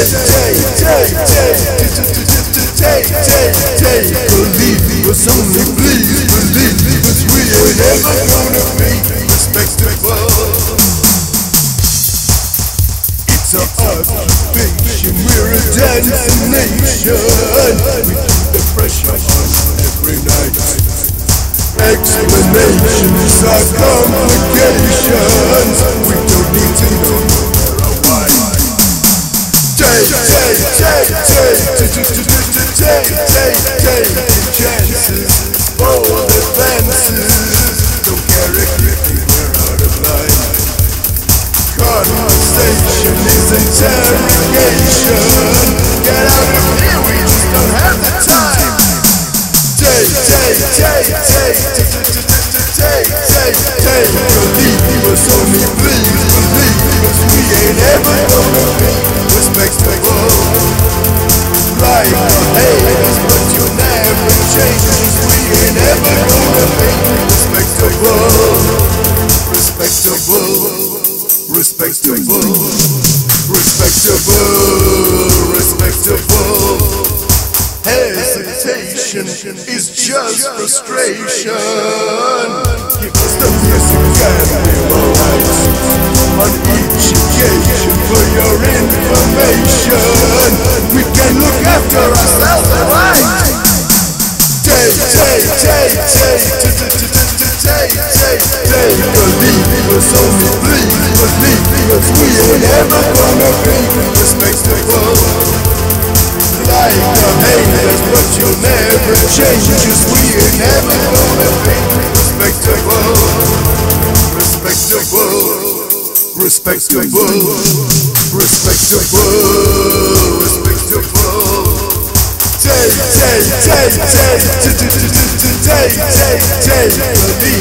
Believe us, only please believe us. We ain't ever gonna be respectable. It's our occupation, we're a dancing nation. We keep the pressure on every night. Explanations are complications. We don't need to know why. Take chances, bold advances. Don't care if we're out of line. Conversation is interrogation. Get out of here, we just don't have the time. Believe us, only please believe us. We ain't ever gonna be respectable. Like the haters, but you'll never change us. We ain't ever gonna be respectable. Respectable. Respectable. Respectable. Respectable. Hesitation is just frustration. Give us the music and we're alright. On each occasion for your information, we can look after ourselves, alright. Believe us, only please believe us. We ain't ever gonna be respectable. Like the haters, but you'll never change us. We ain't never gonna be respectable. Respectable. Respectable. Respectable. Respectable. Believe